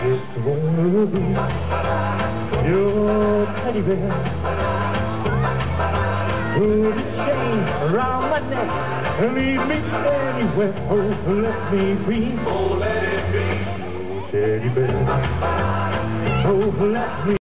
just wanna be your teddy bear. Put a chain around my neck and lead me anywhere. Oh, let me be. Oh, let it be. Your teddy bear. Oh, let me